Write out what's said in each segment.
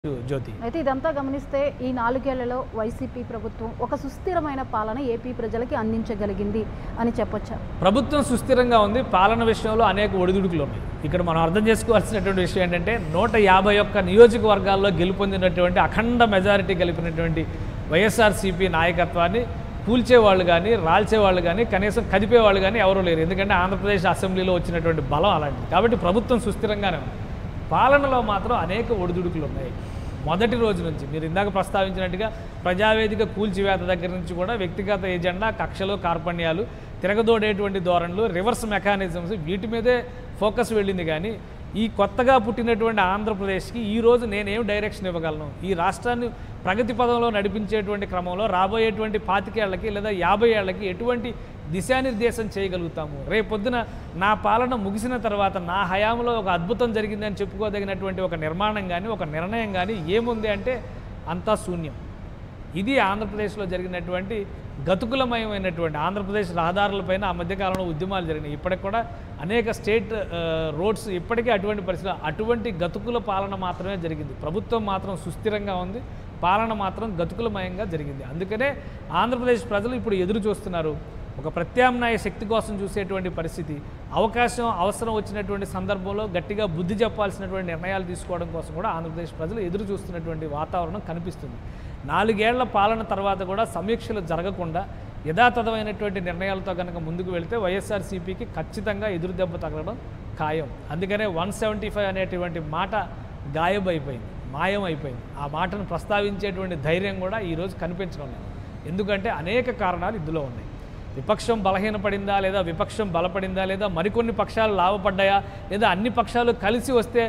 జ్యోతి అయితే ఇదంతా గమనిస్తే ఈ 4 ఏళ్లలో వైసీపీ ప్రభుత్వం ఒక సుస్థిరమైన పాలన ఏపీ ప్రజలకి అందించగలిగింది అని చెప్పొచ్చా? ప్రభుత్వం సుస్థిరంగా ఉంది. పాలన విషయంలో అనేక ఒడిదుడుకులు ఉన్నాయి. ఇక్కడ మనం అర్థం చేసుకోవాల్సినటువంటి విషయం ఏంటంటే 151 నియోజకవర్గాల్లో గెలుపొందినటువంటి అఖండ మెజారిటీ గెలిపినటువంటి వైఎస్ఆర్సీపీ నాయకత్వాన్ని కూల్చేవాళ్ళు కానీ రాల్చేవాళ్ళు కానీ కనీసం కదిపేవాళ్ళు కానీ ఎవరూ లేరు. ఎందుకంటే ఆంధ్రప్రదేశ్ అసెంబ్లీలో వచ్చినటువంటి బలం అలాంటిది. కాబట్టి ప్రభుత్వం సుస్థిరంగానే ఉంది. పాలనలో మాత్రం అనేక ఒడిదుడుకులు ఉన్నాయి. మొదటి రోజు నుంచి మీరు ఇందాక ప్రస్తావించినట్టుగా ప్రజావేదిక కూల్చివేత దగ్గర నుంచి కూడా వ్యక్తిగత ఎజెండా, కక్షలు, కార్పణ్యాలు, తిరగదోడేటువంటి ధోరణులు, రివర్స్ మెకానిజమ్స్ వీటి మీదే ఫోకస్ వెళ్ళింది. కానీ ఈ కొత్తగా పుట్టినటువంటి ఆంధ్రప్రదేశ్కి ఈరోజు నేనేం డైరెక్షన్ ఇవ్వగలను, ఈ రాష్ట్రాన్ని ప్రగతి పదంలో నడిపించేటువంటి క్రమంలో రాబోయేటువంటి 25 ఏళ్లకి లేదా 50 ఏళ్లకి ఎటువంటి దిశానిర్దేశం చేయగలుగుతాము, రేపొద్దున నా పాలన ముగిసిన తర్వాత నా హయాంలో ఒక అద్భుతం జరిగిందని చెప్పుకోదగినటువంటి ఒక నిర్మాణం కానీ ఒక నిర్ణయం కానీ ఏముంది అంటే అంతా శూన్యం. ఇది ఆంధ్రప్రదేశ్లో జరిగినటువంటి గతుకులమయమైనటువంటి ఆంధ్రప్రదేశ్ రహదారులపైన ఆ మధ్యకాలంలో ఉద్యమాలు జరిగినాయి. ఇప్పటికి కూడా అనేక స్టేట్ రోడ్స్ ఇప్పటికీ అటువంటి పరిస్థితులు, అటువంటి గతుకుల పాలన మాత్రమే జరిగింది. ప్రభుత్వం మాత్రం సుస్థిరంగా ఉంది, పాలన మాత్రం గతుకులమయంగా జరిగింది. అందుకనే ఆంధ్రప్రదేశ్ ప్రజలు ఇప్పుడు ఎదురు చూస్తున్నారు. ఒక ప్రత్యామ్నాయ శక్తి కోసం చూసేటువంటి పరిస్థితి, అవకాశం అవసరం వచ్చినటువంటి సందర్భంలో గట్టిగా బుద్ధి చెప్పాల్సినటువంటి నిర్ణయాలు తీసుకోవడం కోసం కూడా ఆంధ్రప్రదేశ్ ప్రజలు ఎదురు చూస్తున్నటువంటి వాతావరణం కనిపిస్తుంది. 4 ఏళ్ల పాలన తర్వాత కూడా సమీక్షలు జరగకుండా యథాతథమైనటువంటి నిర్ణయాలతో కనుక ముందుకు వెళితే వైఎస్ఆర్సీపీకి ఖచ్చితంగా ఎదురు దెబ్బ తగలడం ఖాయం. అందుకనే 175 అనేటువంటి మాట గాయబైపోయింది, మాయం అయిపోయింది. ఆ మాటను ప్రస్తావించేటువంటి ధైర్యం కూడా ఈరోజు కనిపించడం లేదు. ఎందుకంటే అనేక కారణాలు ఇందులో ఉన్నాయి. విపక్షం బలహీనపడిందా లేదా విపక్షం బలపడిందా లేదా మరికొన్ని పక్షాలు లాభపడ్డాయా లేదా అన్ని పక్షాలు కలిసి వస్తే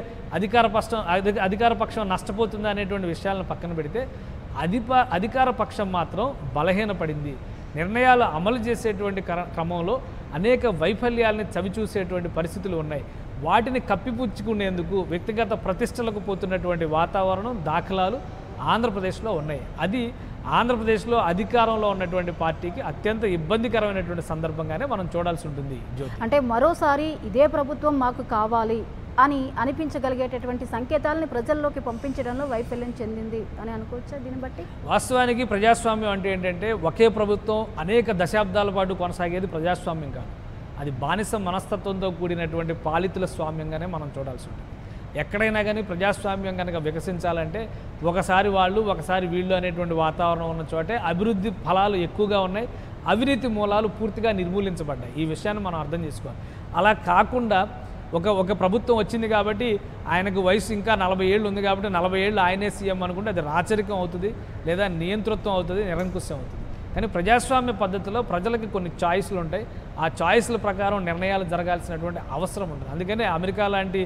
అధికార పక్షం నష్టపోతుందా అనేటువంటి విషయాలను పక్కన పెడితే అధికార పక్షం మాత్రం బలహీనపడింది. నిర్ణయాలు అమలు చేసేటువంటి క్రమంలో అనేక వైఫల్యాలని చవిచూసేటువంటి పరిస్థితులు ఉన్నాయి. వాటిని కప్పిపుచ్చుకునేందుకు వ్యక్తిగత ప్రతిష్టలకు పోతున్నటువంటి వాతావరణం, దాఖలాలు ఆంధ్రప్రదేశ్లో ఉన్నాయి. అది ఆంధ్రప్రదేశ్లో అధికారంలో ఉన్నటువంటి పార్టీకి అత్యంత ఇబ్బందికరమైనటువంటి సందర్భంగానే మనం చూడాల్సి ఉంటుంది. జ్యోతి, అంటే మరోసారి ఇదే ప్రభుత్వం మాకు కావాలి అని అనిపించగలిగేటటువంటి సంకేతాలని ప్రజల్లోకి పంపించడంలో వైఫల్యం చెందింది అని అనుకోవచ్చా దీన్ని బట్టి? వాస్తవానికి ప్రజాస్వామ్యం అంటే ఏంటంటే ఒకే ప్రభుత్వం అనేక దశాబ్దాల పాటు కొనసాగేది ప్రజాస్వామ్యం కాదు. అది బానిస మనస్తత్వంతో కూడినటువంటి పాలితుల స్వామ్యంగానే మనం చూడాల్సి ఉంటుంది. ఎక్కడైనా కానీ ప్రజాస్వామ్యం కనుక వికసించాలంటే ఒకసారి వాళ్ళు ఒకసారి వీళ్ళు అనేటువంటి వాతావరణం ఉన్న చోటే అభివృద్ధి ఫలాలు ఎక్కువగా ఉన్నాయి, అవినీతి మూలాలు పూర్తిగా నిర్మూలించబడ్డాయి. ఈ విషయాన్ని మనం అర్థం చేసుకోవాలి. అలా కాకుండా ఒక ప్రభుత్వం వచ్చింది కాబట్టి ఆయనకు వయసు ఇంకా 40 ఏళ్ళు ఉంది కాబట్టి 40 ఏళ్ళు ఆయనే సీఎం అనుకుంటే అది రాచరికం అవుతుంది, లేదా నియంతృత్వం అవుతుంది, నిరంకుశం అవుతుంది. కానీ ప్రజాస్వామ్య పద్ధతిలో ప్రజలకి కొన్ని చాయిస్లు ఉంటాయి. ఆ చాయిస్ల ప్రకారం నిర్ణయాలు జరగాల్సినటువంటి అవసరం ఉంటుంది. అందుకనే అమెరికా లాంటి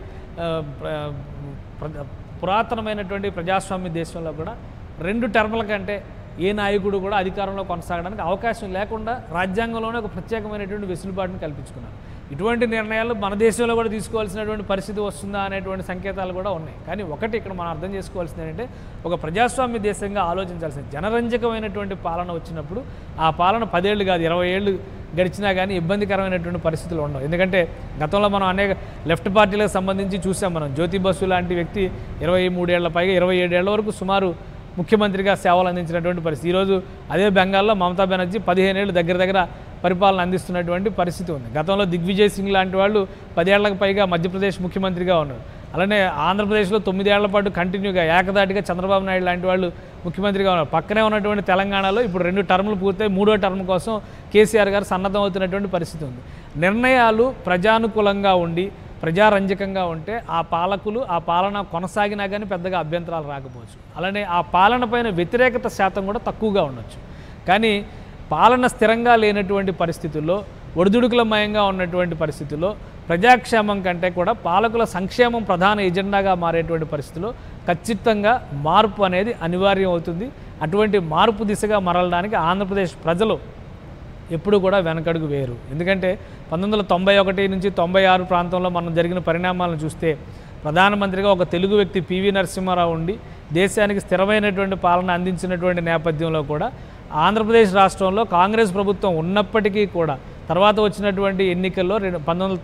పురాతనమైనటువంటి ప్రజాస్వామ్య దేశంలో కూడా 2 టర్ముల కంటే ఏ నాయకుడు కూడా అధికారంలో కొనసాగడానికి అవకాశం లేకుండా రాజ్యాంగంలోనే ఒక ప్రత్యేకమైనటువంటి వెసులుబాటును కల్పించుకున్నారు. ఇటువంటి నిర్ణయాలు మన దేశంలో కూడా తీసుకోవాల్సినటువంటి పరిస్థితి వస్తుందా అనేటువంటి సంకేతాలు కూడా ఉన్నాయి. కానీ ఒకటి ఇక్కడ మనం అర్థం చేసుకోవాల్సింది ఏంటంటే ఒక ప్రజాస్వామ్య దేశంగా ఆలోచించాల్సింది జనరంజకమైనటువంటి పాలన వచ్చినప్పుడు ఆ పాలన 10 ఏళ్ళు కాదు 20 ఏళ్ళు గడిచినా కానీ ఇబ్బందికరమైనటువంటి పరిస్థితులు ఉండవు. ఎందుకంటే గతంలో మనం అనేక లెఫ్ట్ పార్టీలకు సంబంధించి చూసాం. మనం జ్యోతి బసు లాంటి వ్యక్తి 23 ఏళ్ల పైగా 27 ఏళ్ల వరకు సుమారు ముఖ్యమంత్రిగా సేవలు అందించినటువంటి పరిస్థితి. ఈరోజు అదే బెంగాల్లో మమతా బెనర్జీ 15 ఏళ్ళు దగ్గర పరిపాలన అందిస్తున్నటువంటి పరిస్థితి ఉంది. గతంలో దిగ్విజయ్ సింగ్ లాంటి వాళ్ళు 10 ఏళ్లకు పైగా మధ్యప్రదేశ్ ముఖ్యమంత్రిగా ఉన్నారు. అలానే ఆంధ్రప్రదేశ్లో 9 ఏళ్ల పాటు కంటిన్యూగా ఏకదాటిగా చంద్రబాబు నాయుడు లాంటి వాళ్ళు ముఖ్యమంత్రిగా ఉన్నారు. పక్కనే ఉన్నటువంటి తెలంగాణలో ఇప్పుడు 2 టర్ములు పూర్తయి 3వ టర్మ్ కోసం కేసీఆర్ గారు సన్నద్ధం అవుతున్నటువంటి పరిస్థితి ఉంది. నిర్ణయాలు ప్రజానుకూలంగా ఉండి ప్రజారంజకంగా ఉంటే ఆ పాలకులు ఆ పాలన కొనసాగినా కానీ పెద్దగా అభ్యంతరాలు రాకపోవచ్చు. అలానే ఆ పాలన పైన వ్యతిరేకత శాతం కూడా తక్కువగా ఉండొచ్చు. కానీ పాలన స్థిరంగా లేనటువంటి పరిస్థితుల్లో, ఒడిదుడుకులమయంగా ఉన్నటువంటి పరిస్థితుల్లో ప్రజాక్షేమం కంటే కూడా పాలకుల సంక్షేమం ప్రధాన ఎజెండాగా మారేటువంటి పరిస్థితుల్లో ఖచ్చితంగా మార్పు అనేది అనివార్యం అవుతుంది. అటువంటి మార్పు దిశగా మరలడానికి ఆంధ్రప్రదేశ్ ప్రజలు ఎప్పుడు కూడా వెనకడుగు వేయరు. ఎందుకంటే 1991 నుంచి 96 ప్రాంతంలో మనం జరిగిన పరిణామాలను చూస్తే ప్రధానమంత్రిగా ఒక తెలుగు వ్యక్తి పివి నరసింహారావు ఉండి దేశానికి స్థిరమైనటువంటి పాలన అందించినటువంటి నేపథ్యంలో కూడా ఆంధ్రప్రదేశ్ రాష్ట్రంలో కాంగ్రెస్ ప్రభుత్వం ఉన్నప్పటికీ కూడా తర్వాత వచ్చినటువంటి ఎన్నికల్లో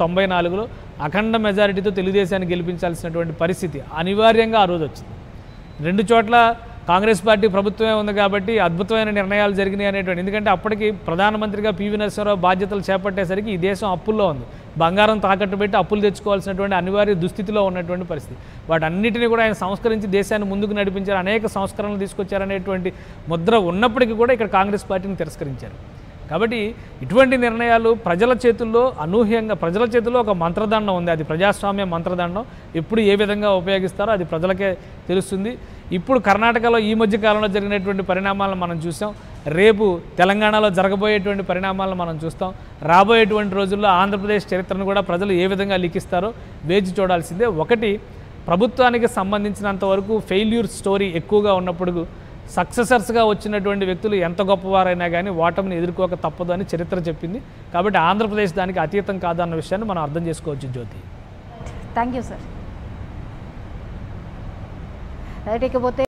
1994లో అఖండ మెజారిటీతో తెలుగుదేశాన్ని గెలిపించాల్సినటువంటి పరిస్థితి అనివార్యంగా ఆ రోజు వచ్చింది. రెండు చోట్ల కాంగ్రెస్ పార్టీ ప్రభుత్వమే ఉంది కాబట్టి అద్భుతమైన నిర్ణయాలు జరిగినాయి అనేటువంటి, ఎందుకంటే అప్పటికి ప్రధానమంత్రిగా పివి నరసింహారావు బాధ్యతలు చేపట్టేసరికి ఈ దేశం అప్పుల్లో ఉంది, బంగారం తాకట్టు పెట్టి అప్పులు తెచ్చుకోవాల్సినటువంటి అనివార్య దుస్థితిలో ఉన్నటువంటి పరిస్థితి. వాటన్నిటిని కూడా ఆయన సంస్కరించి దేశాన్ని ముందుకు నడిపించారు, అనేక సంస్కరణలు తీసుకొచ్చారనేటువంటి ముద్ర ఉన్నప్పటికీ కూడా ఇక్కడ కాంగ్రెస్ పార్టీని తిరస్కరించారు. కాబట్టి ఇటువంటి నిర్ణయాలు ప్రజల చేతుల్లో అనూహ్యంగా, ప్రజల చేతుల్లో ఒక మంత్రదండం ఉంది, అది ప్రజాస్వామ్య మంత్రదండం. ఎప్పుడు ఏ విధంగా ఉపయోగిస్తారో అది ప్రజలకే తెలుస్తుంది. ఇప్పుడు కర్ణాటకలో ఈ మధ్య కాలంలో జరిగినటువంటి పరిణామాలను మనం చూసాం, రేపు తెలంగాణలో జరగబోయేటువంటి పరిణామాలను మనం చూస్తాం. రాబోయేటువంటి రోజుల్లో ఆంధ్రప్రదేశ్ చరిత్రను కూడా ప్రజలు ఏ విధంగా లిఖిస్తారో వేచి చూడాల్సిందే. ఒకటి, ప్రభుత్వానికి సంబంధించినంత వరకు ఫెయిల్యూర్ స్టోరీ ఎక్కువగా ఉన్నప్పుడు సక్సెసర్స్గా వచ్చినటువంటి వ్యక్తులు ఎంత గొప్పవారైనా కానీ ఓటమిని ఎదుర్కోక తప్పదు అని చరిత్ర చెప్పింది. కాబట్టి ఆంధ్రప్రదేశ్ దానికి అతీతం కాదన్న విషయాన్ని మనం అర్థం చేసుకోవచ్చు. Jyoti, thank you sir. Right, ఇకపోతే